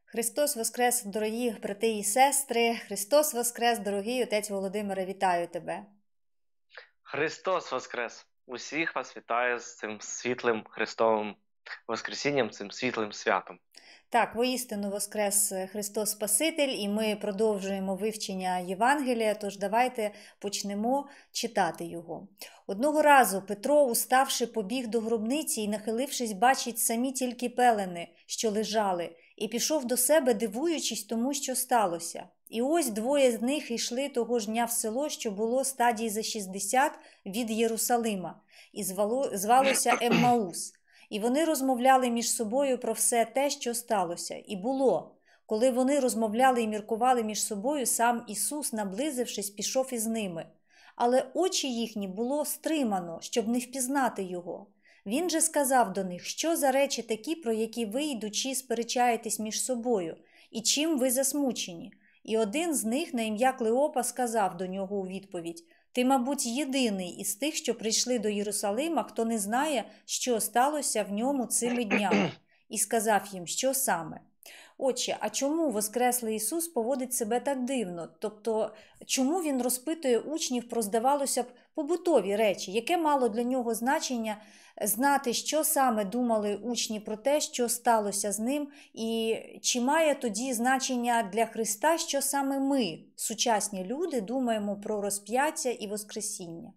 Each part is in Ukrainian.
Христос Воскрес, дорогі брати і сестри! Христос Воскрес, дорогий отець Володимире, вітаю тебе! Христос Воскрес! Усіх вас вітаю з цим світлим Христовим Воскресінням, цим світлим святом. Так, воістину Воскрес Христос Спаситель, і ми продовжуємо вивчення Євангелія, тож давайте почнемо читати його. Одного разу Петро, уставши, побіг до гробниці і, нахилившись, бачить самі тільки пелени, що лежали, і пішов до себе, дивуючись тому, що сталося. І ось двоє з них йшли того ж дня в село, що було стадії за 60 від Єрусалима, і звалося Еммаус. І вони розмовляли між собою про все те, що сталося. І було, коли вони розмовляли і міркували між собою, сам Ісус, наблизившись, пішов із ними. Але очі їхні було стримано, щоб не впізнати Його. Він же сказав до них: що за речі такі, про які ви, йдучи, сперечаєтесь між собою, і чим ви засмучені? І один з них на ім'я Клеопа сказав до нього у відповідь: ти, мабуть, єдиний із тих, що прийшли до Єрусалима, хто не знає, що сталося в ньому цими днями. І сказав їм, що саме. Отче, а чому Воскреслий Ісус поводить себе так дивно? Тобто, чому Він розпитує учнів про, здавалося б, побутові речі? Яке мало для нього значення знати, що саме думали учні про те, що сталося з ним? І чи має тоді значення для Христа, що саме ми, сучасні люди, думаємо про розп'яття і Воскресіння?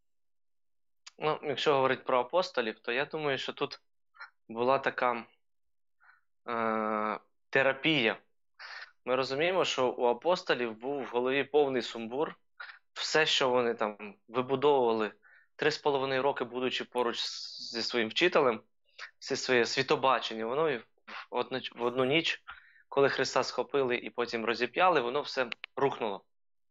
Якщо говорити про апостолів, то я думаю, що тут була така терапія. Ми розуміємо, що у апостолів був в голові повний сумбур. Все, що вони там вибудовували 3,5 роки, будучи поруч зі своїм вчителем, все своє світобачення, воно в одну ніч, коли Христа схопили і потім розіп'яли, воно все рухнуло.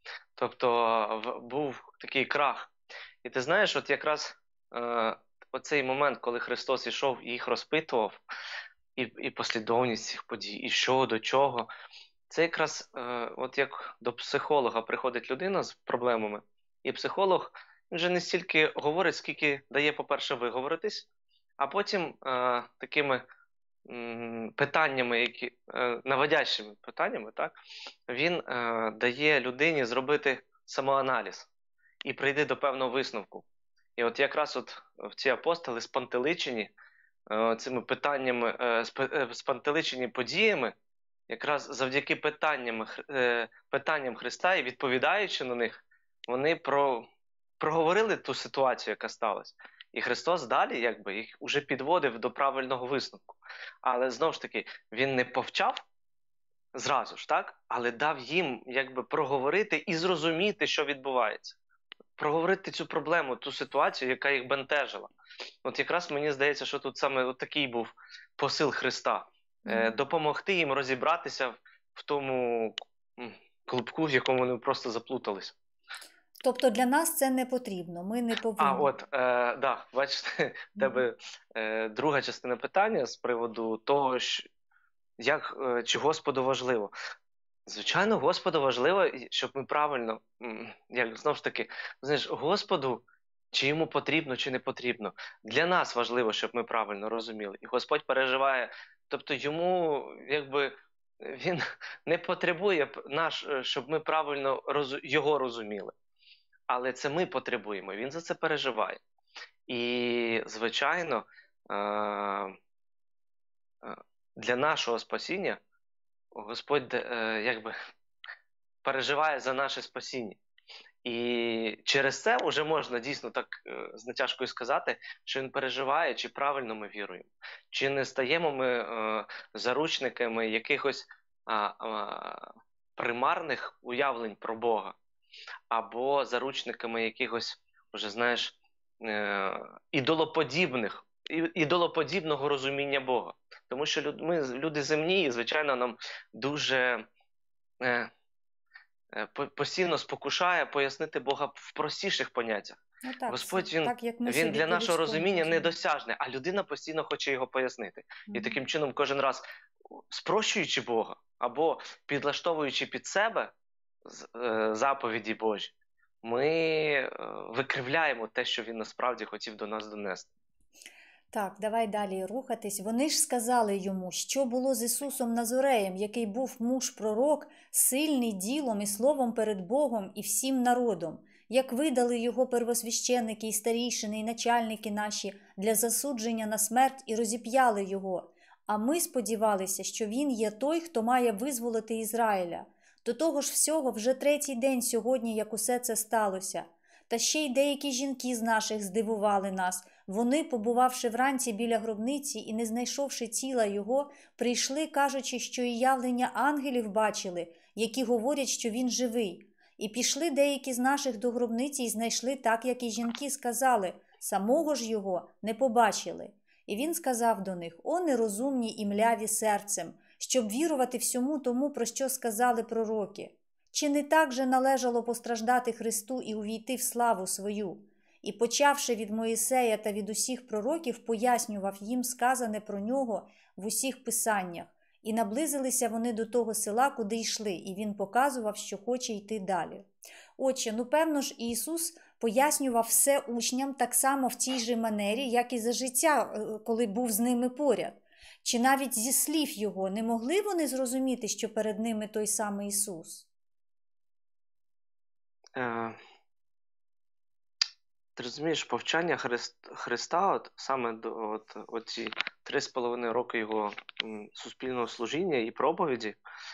Тобто був такий крах. І ти знаєш, от якраз оцей момент, коли Христос ішов і їх розпитував, і послідовність цих подій, і що, до чого. Це якраз от як до психолога приходить людина з проблемами, і психолог вже не стільки говорить, скільки дає, по-перше, виговоритись, а потім такими питаннями, наводящими питаннями, так, він дає людині зробити самоаналіз і прийти до певного висновку. І от якраз от ці апостоли спантеличені цими питаннями, спантеличені подіями, якраз завдяки питанням Христа і відповідаючи на них, вони проговорили ту ситуацію, яка сталася. І Христос далі їх уже підводив до правильного висновку. Але знову ж таки, він не повчав зразу ж, так? Але дав їм проговорити і зрозуміти, що відбувається. Проговорити цю проблему, ту ситуацію, яка їх бентежила. От якраз мені здається, що тут саме такий був посил Христа. Допомогти їм розібратися в тому клубку, в якому вони просто заплутались. Тобто для нас це не потрібно, ми не повинні. Бачите, в тебе друга частина питання з приводу того, чи Господу важливо. Звичайно, Господу важливо, щоб ми правильно, знову ж таки, знаєш, Господу, чи йому потрібно, чи не потрібно. Для нас важливо, щоб ми правильно розуміли. І Господь переживає, тобто йому, він не потребує щоб ми правильно його розуміли. Але це ми потребуємо, він за це переживає. І, звичайно, для нашого спасіння Господь переживає за наше спасіння. І через це вже можна дійсно так з натяжкою сказати, що він переживає, чи правильно ми віруємо, чи не стаємо ми заручниками якихось примарних уявлень про Бога, або заручниками якихось, вже знаєш, ідолоподібного розуміння Бога. Тому що ми люди земні, і, звичайно, нам дуже постійно спокушає пояснити Бога в простіших поняттях. Так, Господь, він для нашого розуміння недосяжний, а людина постійно хоче його пояснити. І таким чином кожен раз, спрощуючи Бога, або підлаштовуючи під себе заповіді Божі, ми викривляємо те, що він насправді хотів до нас донести. Так, давай далі рухатись. Вони ж сказали йому, що було з Ісусом Назореєм, який був муж-пророк, сильний ділом і словом перед Богом і всім народом, як видали його первосвященники і старійшини, і начальники наші для засудження на смерть і розіп'яли його. А ми сподівалися, що він є той, хто має визволити Ізраїля. До того ж всього вже 3-й день сьогодні, як усе це сталося. Та ще й деякі жінки з наших здивували нас. Вони, побувавши вранці біля гробниці і не знайшовши тіла його, прийшли, кажучи, що і явлення ангелів бачили, які говорять, що він живий. І пішли деякі з наших до гробниці і знайшли так, як і жінки сказали, самого ж його не побачили. І він сказав до них: «О нерозумні і мляві серцем, щоб вірувати всьому тому, про що сказали пророки. Чи не так же належало постраждати Христу і увійти в славу свою?» І, почавши від Моїсея та від усіх пророків, пояснював їм сказане про нього в усіх писаннях. І наблизилися вони до того села, куди йшли, і він показував, що хоче йти далі. Отже, певно ж, Ісус пояснював все учням так само в тій же манері, як і за життя, коли був з ними поряд. Чи навіть зі слів його не могли вони зрозуміти, що перед ними той самий Ісус? Ти розумієш, повчання Христа, саме до оці 3,5 роки його суспільного служіння і проповіді,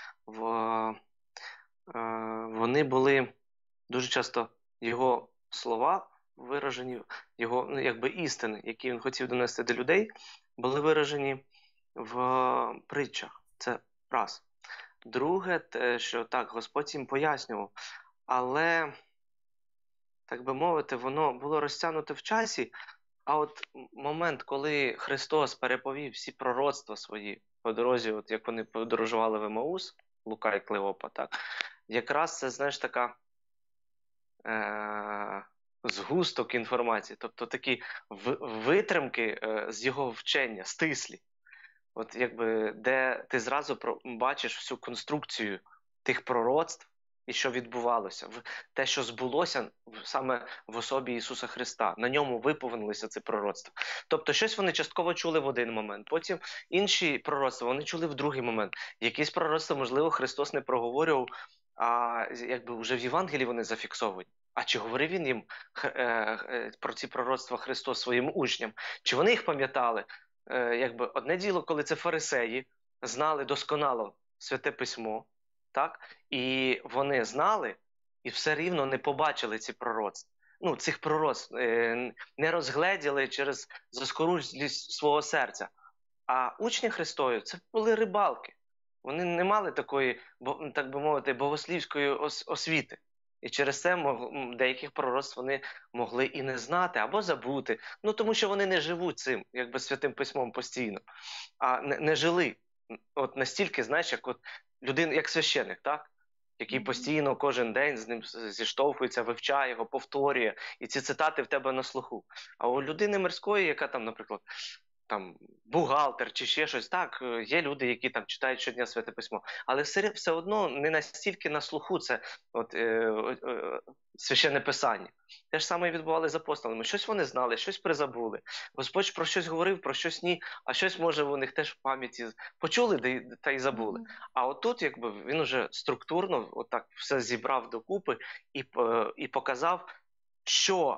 вони були дуже часто його слова виражені, його істини, які він хотів донести до людей, були виражені в притчах. Це раз. Друге, те, що так, Господь їм пояснював, але, так би мовити, воно було розтягнуте в часі, а от момент, коли Христос переповів всі пророцтва свої по дорозі, от як вони подорожували в Емаус, Лука і Клеопа, так, якраз це, знаєш, така згусток інформації, тобто такі витримки з його вчення, стислі. От якби, де ти зразу бачиш всю конструкцію тих пророцтв і що відбувалося, те, що збулося саме в особі Ісуса Христа. На ньому виповнилися ці пророцтва. Тобто щось вони частково чули в один момент, потім інші пророцтва вони чули в другий момент. Якісь пророцтва, можливо, Христос не проговорював, а якби вже в Євангелії вони зафіксовані. А чи говорив він їм про ці пророцтва Христос своїм учням? Чи вони їх пам'ятали? Якби одне діло, коли це фарисеї знали досконало Святе Письмо, так? І вони знали, і все рівно не побачили ці пророцтва. Цих пророцтв не розгледіли через заскорузлість свого серця. А учні Христові – це були рибалки. Вони не мали такої, так би мовити, богослівської освіти. І через це деяких пророцтв вони могли і не знати, або забути. Тому що вони не живуть цим, якби Святим Письмом постійно. А не жили. От настільки, знаєш, як людина, як священик, так? Який постійно кожен день з ним зіштовхується, вивчає його, повторює. І ці цитати в тебе на слуху. А у людини мирської, яка там, наприклад, бухгалтер чи ще щось, так, є люди, які там читають щодня Святе Письмо, але все одно не настільки на слуху це священне писання. Те ж саме і відбували з апостолами. Щось вони знали, щось призабули. Господь про щось говорив, про щось ні, а щось, може, у них теж в пам'яті почули та й забули. А отут, якби, він уже структурно отак все зібрав докупи і показав, що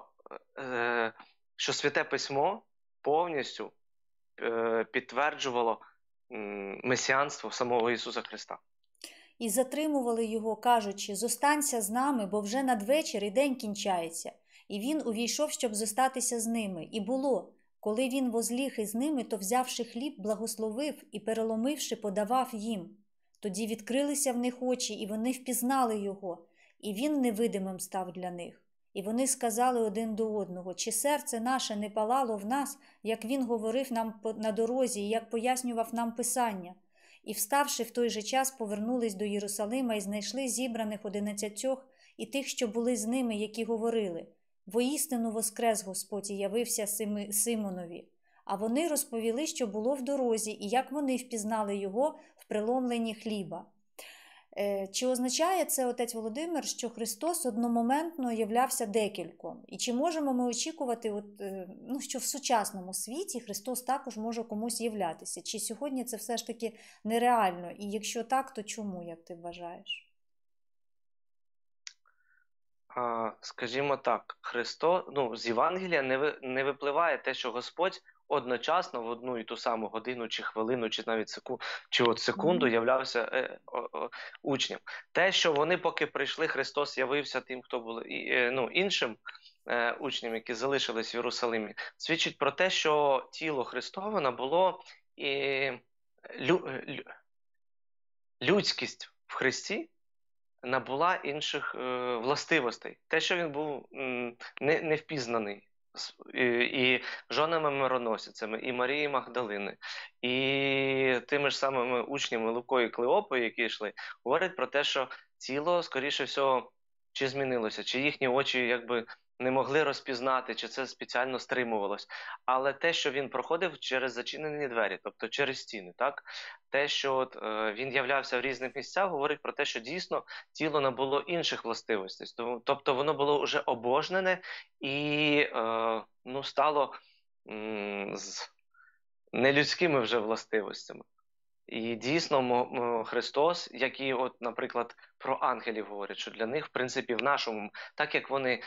Святе Письмо повністю підтверджувало месіанство самого Ісуса Христа. І затримували його, кажучи: «Зостанься з нами, бо вже надвечір і день кінчається». І він увійшов, щоб зостатися з ними. І було, коли він возліг із ними, то, взявши хліб, благословив і, переломивши, подавав їм. Тоді відкрилися в них очі, і вони впізнали його, і він невидимим став для них. І вони сказали один до одного: «Чи серце наше не палало в нас, як він говорив нам на дорозі і як пояснював нам Писання?» І, вставши в той же час, повернулись до Єрусалима і знайшли зібраних 11 і тих, що були з ними, які говорили: «Воістину воскрес Господь і явився Симонові». А вони розповіли, що було в дорозі, і як вони впізнали його в преломленні хліба. Чи означає це, отець Володимир, що Христос одномоментно являвся декільком? І чи можемо ми очікувати, що в сучасному світі Христос також може комусь являтися? Чи сьогодні це все ж таки нереально? І якщо так, то чому, як ти вважаєш? Скажімо так, з Євангелія не випливає те, що Господь одночасно в одну і ту саму годину, чи хвилину, чи навіть секунду являвся учням. Те, що вони поки прийшли, Христос явився тим, хто були іншим учням, які залишились в Єрусалимі, свідчить про те, що тіло Христове набуло і людськість в Христі набула інших властивостей. Те, що він був не впізнаний і жонами мироносицями, і Марії Магдалини, і тими ж самими учнями Лукою і Клеопою, які йшли, говорить про те, що тіло, скоріше всього, чи змінилося, чи їхні очі якби не могли розпізнати, чи це спеціально стримувалось. Але те, що він проходив через зачинені двері, тобто через стіни, так? Те, що він являвся в різних місцях, говорить про те, що дійсно тіло набуло інших властивостей. Тобто воно було вже обожнене і стало з нелюдськими вже властивостями. І дійсно Христос, як і, наприклад, про ангелів говорять, що для них, в принципі, в нашому, так як вони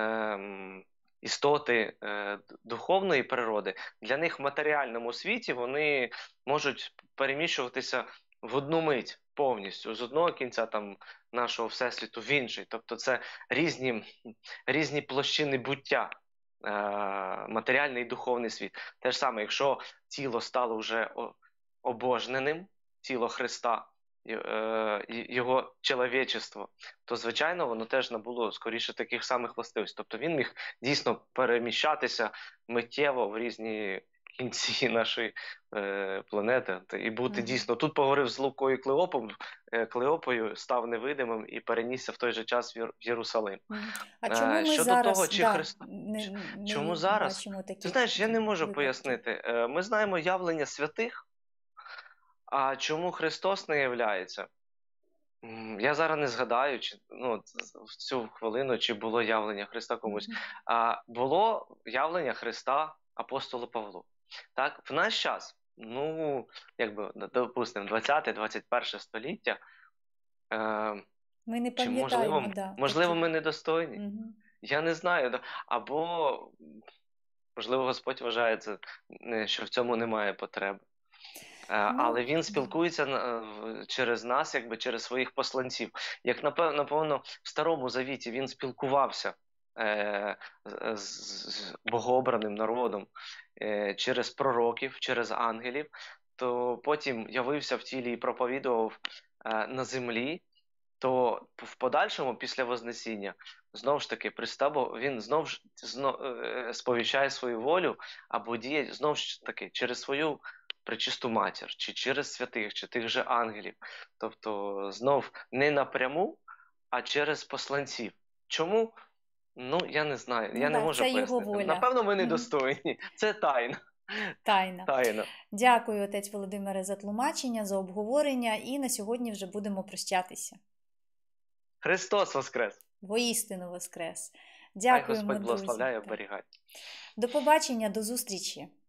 істоти духовної природи, для них в матеріальному світі вони можуть переміщуватися в одну мить повністю, з одного кінця нашого всесвіту в інший. Тобто це різні площини буття, матеріальний і духовний світ. Те ж саме, якщо тіло стало вже обожненим, тіло Христа, його чоловічество, то, звичайно, воно теж набуло скоріше таких самих властивостей. Тобто він міг дійсно переміщатися миттєво в різні кінці нашої планети і бути дійсно. Тут поговорив з Лукою Клеопою, став невидимим і перенісся в той же час в Єрусалим. А чому ми щодо зараз того, чи Христос... Чому зараз? бачимо такі? Ти знаєш, я не можу пояснити. Ми знаємо явлення святих, а чому Христос не являється? Я зараз не згадаю, в цю хвилину, чи було явлення Христа комусь. Було явлення Христа апостолу Павлу. Так, в наш час, допустимо, 20-21 століття, ми не пам'ятаємо, можливо, ми недостойні. Я не знаю. Або, можливо, Господь вважає, що в цьому немає потреби. Але він спілкується через нас, через своїх посланців. Як, напевно, в Старому Завіті він спілкувався з богообраним народом через пророків, через ангелів, то потім явився в тілі і проповідував на землі, то в подальшому, після Вознесіння, знову ж таки, він знову сповіщає свою волю або діє знову ж таки через свою пречисту матір, чи через святих, чи тих же ангелів. Тобто, знов не напряму, а через посланців. Чому? Я не знаю, я не можу пояснити. Його воля. Напевно, ми недостойні. Це тайна. Тайна. Дякую, отець Володимире, за тлумачення, за обговорення, і на сьогодні вже будемо прощатися. Христос воскрес! Воістину воскрес! Дякуємо, Хай Господь благословляє і оберігає. До побачення, до зустрічі!